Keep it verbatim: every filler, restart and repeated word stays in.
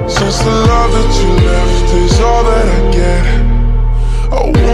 Since the love that you left is all that I get, I